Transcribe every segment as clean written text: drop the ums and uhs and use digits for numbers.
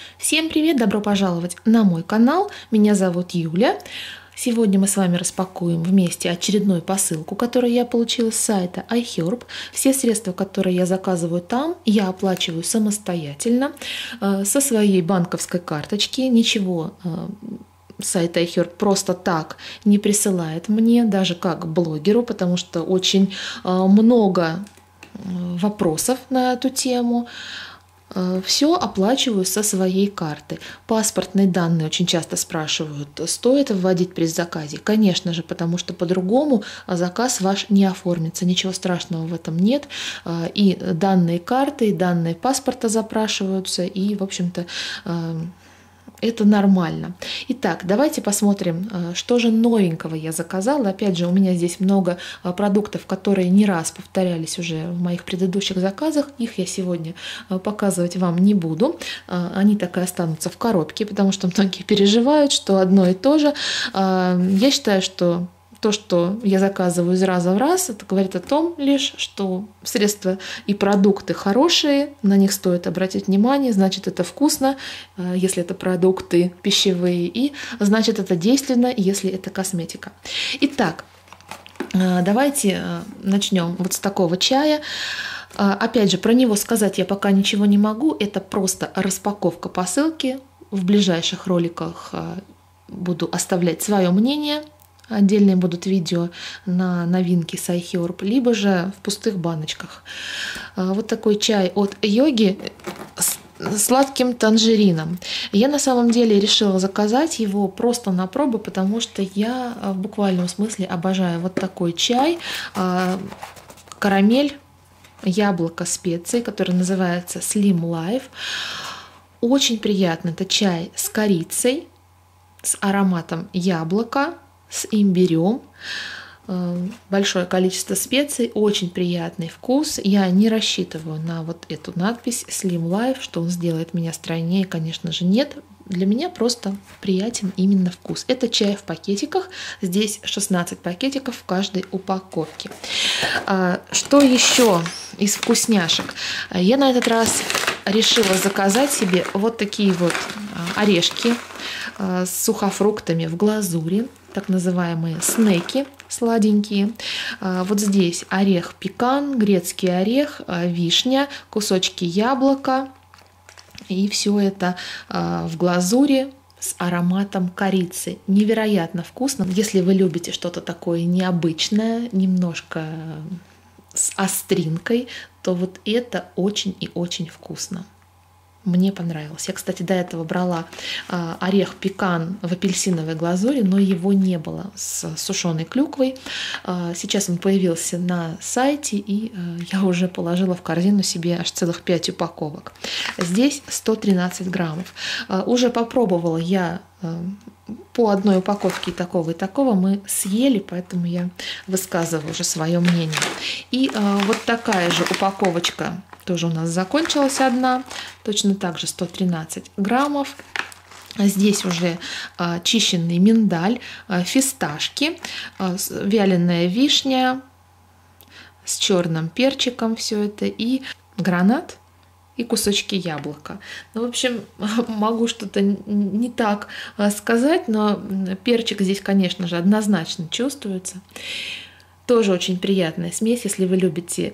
Всем привет! Добро пожаловать на мой канал. Меня зовут Юля. Сегодня мы с вами распакуем вместе очередную посылку, которую я получила с сайта iHerb. Все средства, которые я заказываю там, я оплачиваю самостоятельно со своей банковской карточки. Ничего сайт iHerb просто так не присылает мне, даже как блогеру, потому что очень много вопросов на эту тему. Все оплачиваю со своей карты. Паспортные данные очень часто спрашивают, стоит вводить при заказе? Конечно же, потому что по-другому заказ ваш не оформится. Ничего страшного в этом нет. И данные карты, и данные паспорта запрашиваются, и, в общем-то, это нормально. Итак, давайте посмотрим, что же новенького я заказала. Опять же, у меня здесь много продуктов, которые не раз повторялись уже в моих предыдущих заказах. Их я сегодня показывать вам не буду. Они так и останутся в коробке, потому что многие переживают, что одно и то же. Я считаю, что то, что я заказываю из раза в раз, это говорит о том лишь, что средства и продукты хорошие, на них стоит обратить внимание, значит, это вкусно, если это продукты пищевые, и значит, это действенно, если это косметика. Итак, давайте начнем вот с такого чая. Опять же, про него сказать я пока ничего не могу, это просто распаковка посылки. В ближайших роликах буду оставлять свое мнение. Отдельные будут видео на новинки с iHerb, либо же в пустых баночках. Вот такой чай от Йоги с сладким танжерином. Я на самом деле решила заказать его просто на пробу, потому что я в буквальном смысле обожаю вот такой чай. Карамель, яблоко, специи, который называется Slim Life. Очень приятно. Это чай с корицей, с ароматом яблока, с имбирем, большое количество специй, очень приятный вкус. Я не рассчитываю на вот эту надпись Slim Life, что он сделает меня стройнее, конечно же, нет. Для меня просто приятен именно вкус. Это чай в пакетиках. Здесь 16 пакетиков в каждой упаковке. Что еще из вкусняшек? Я на этот раз решила заказать себе вот такие вот орешки с сухофруктами в глазури, так называемые снеки сладенькие. Вот здесь орех пекан, грецкий орех, вишня, кусочки яблока. И все это в глазури с ароматом корицы. Невероятно вкусно. Если вы любите что-то такое необычное, немножко с остринкой, то вот это очень и очень вкусно. Мне понравилось. Я, кстати, до этого брала орех пекан в апельсиновой глазури, но его не было с сушеной клюквой. Сейчас он появился на сайте, и я уже положила в корзину себе аж целых 5 упаковок. Здесь 113 граммов. Уже попробовала я по одной упаковке и такого мы съели, поэтому я высказываю уже свое мнение. И вот такая же упаковочка тоже у нас закончилась одна, точно так же 113 граммов. Здесь уже чищенный миндаль, фисташки, вяленая вишня с черным перчиком, все это, и гранат, и кусочки яблока. Ну, в общем, могу что-то не так сказать, но перчик здесь, конечно же, однозначно чувствуется. Тоже очень приятная смесь, если вы любите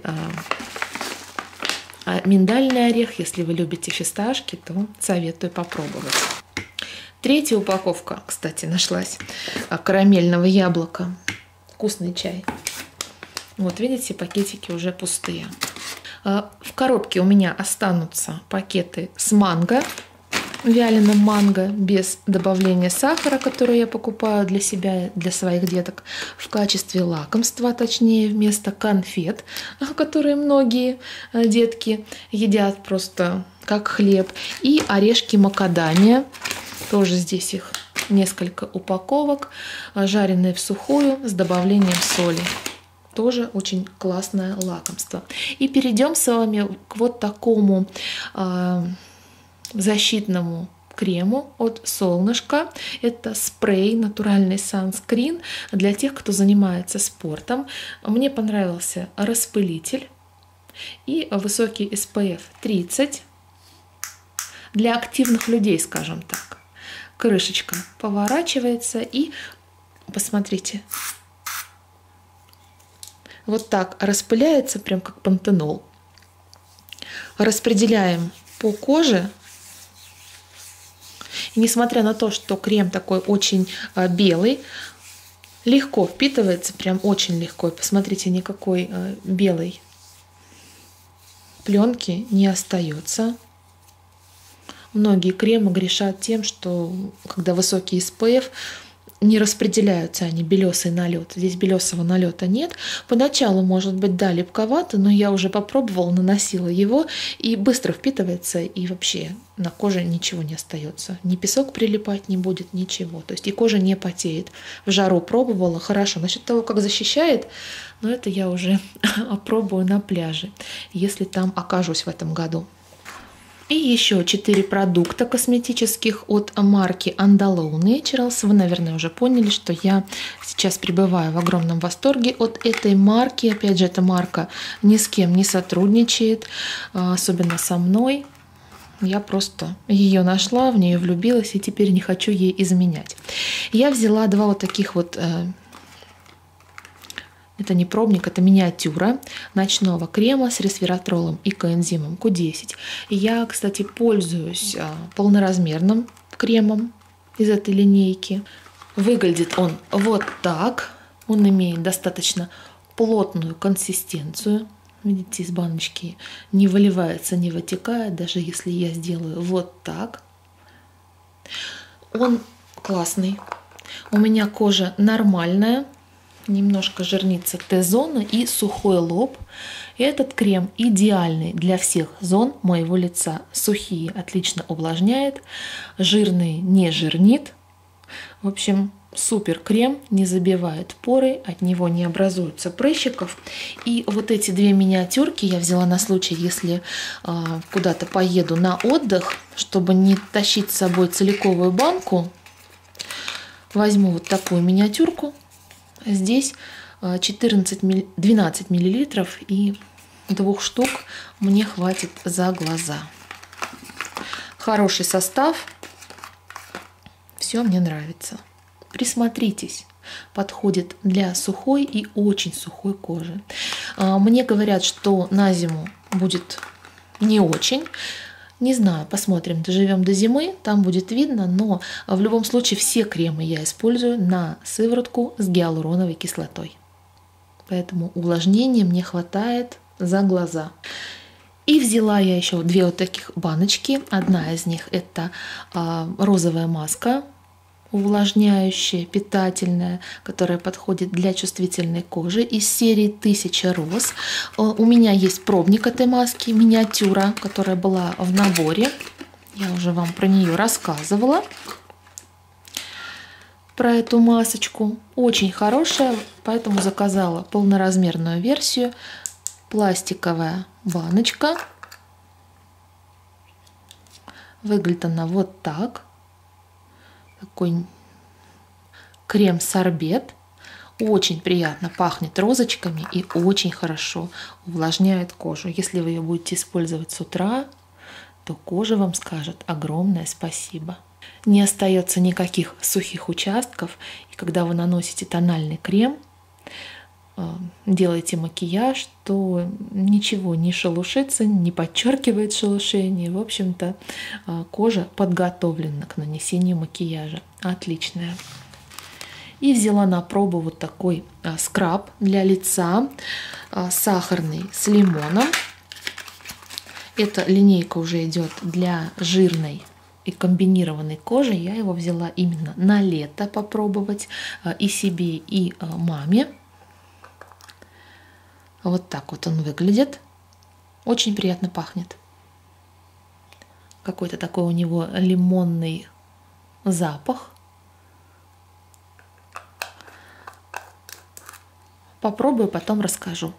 миндальный орех, если вы любите фисташки, то советую попробовать. Третья упаковка, кстати, нашлась карамельного яблока. Вкусный чай. Вот видите, пакетики уже пустые. В коробке у меня останутся пакеты с манго, вяленым манго, без добавления сахара, который я покупаю для себя, для своих деток, в качестве лакомства, точнее, вместо конфет, которые многие детки едят просто как хлеб, и орешки макадамия, тоже здесь их несколько упаковок, жареные в сухую с добавлением соли. Тоже очень классное лакомство. И перейдем с вами к вот такому защитному крему от Солнышко. Это спрей, натуральный санскрин для тех, кто занимается спортом. Мне понравился распылитель и высокий SPF 30. для активных людей, скажем так. Крышечка поворачивается и, посмотрите, вот так распыляется, прям как пантенол. Распределяем по коже. И несмотря на то, что крем такой очень белый, легко впитывается, прям очень легко. Посмотрите, никакой белой пленки не остается. Многие кремы грешат тем, что когда высокий SPF, не распределяются они, белесый налет. Здесь белесого налета нет. Поначалу, может быть, да, липковато, но я уже попробовала, наносила его, и быстро впитывается, и вообще на коже ничего не остается. Ни песок прилипать не будет, ничего. То есть и кожа не потеет. В жару пробовала, хорошо. Насчет того, как защищает, но это я уже опробую на пляже, если там окажусь в этом году. И еще 4 продукта косметических от марки Andalou Naturals. Вы, наверное, уже поняли, что я сейчас пребываю в огромном восторге от этой марки. Опять же, эта марка ни с кем не сотрудничает, особенно со мной. Я просто ее нашла, в нее влюбилась и теперь не хочу ей изменять. Я взяла 2 вот таких вот... Это не пробник, это миниатюра ночного крема с ресвератролом и коэнзимом Q10. Я, кстати, пользуюсь полноразмерным кремом из этой линейки. Выглядит он вот так. Он имеет достаточно плотную консистенцию. Видите, из баночки не выливается, не вытекает, даже если я сделаю вот так. Он классный. У меня кожа нормальная. Немножко жирнится Т-зона и сухой лоб. Этот крем идеальный для всех зон моего лица. Сухие отлично увлажняет, жирные не жирнит. В общем, супер крем, не забивает поры, от него не образуются прыщиков. И вот эти 2 миниатюрки я взяла на случай, если куда-то поеду на отдых, чтобы не тащить с собой целиковую банку. Возьму вот такую миниатюрку. Здесь 12 миллилитров, и 2 штук мне хватит за глаза. Хороший состав, все мне нравится. Присмотритесь, подходит для сухой и очень сухой кожи. Мне говорят, что на зиму будет не очень. Не знаю, посмотрим, доживем до зимы, там будет видно, но в любом случае все кремы я использую на сыворотку с гиалуроновой кислотой. Поэтому увлажнения мне хватает за глаза. И взяла я еще 2 вот таких баночки. Одна из них это розовая маска, увлажняющая, питательная, которая подходит для чувствительной кожи из серии 1000 роз. У меня есть пробник этой маски, миниатюра, которая была в наборе. Я уже вам про нее рассказывала. Про эту масочку. Очень хорошая, поэтому заказала полноразмерную версию. Пластиковая баночка. Выглядит она вот так. Такой крем-сорбет. Очень приятно пахнет розочками и очень хорошо увлажняет кожу. Если вы ее будете использовать с утра, то кожа вам скажет огромное спасибо. Не остается никаких сухих участков. И когда вы наносите тональный крем, делаете макияж, то ничего не шелушится, не подчеркивает шелушение. В общем-то, кожа подготовлена к нанесению макияжа. Отличная. И взяла на пробу вот такой скраб для лица, сахарный с лимоном. Эта линейка уже идет для жирной и комбинированной кожи. Я его взяла именно на лето попробовать и себе, и маме. Вот так вот он выглядит. Очень приятно пахнет. Какой-то такой у него лимонный запах. Попробую, потом расскажу.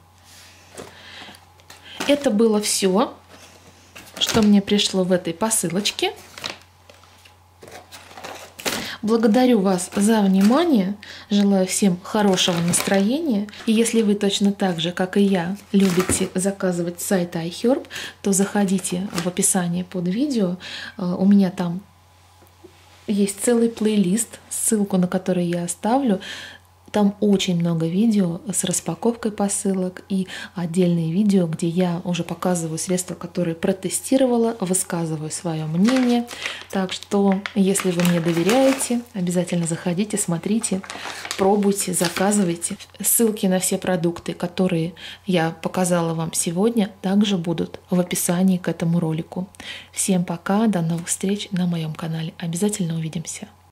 Это было все, что мне пришло в этой посылочке. Благодарю вас за внимание, желаю всем хорошего настроения. И если вы точно так же, как и я, любите заказывать с сайта iHerb, то заходите в описание под видео. У меня там есть целый плейлист, ссылку на который я оставлю. Там очень много видео с распаковкой посылок и отдельные видео, где я уже показываю средства, которые протестировала, высказываю свое мнение. Так что, если вы мне доверяете, обязательно заходите, смотрите, пробуйте, заказывайте. Ссылки на все продукты, которые я показала вам сегодня, также будут в описании к этому ролику. Всем пока, до новых встреч на моем канале. Обязательно увидимся.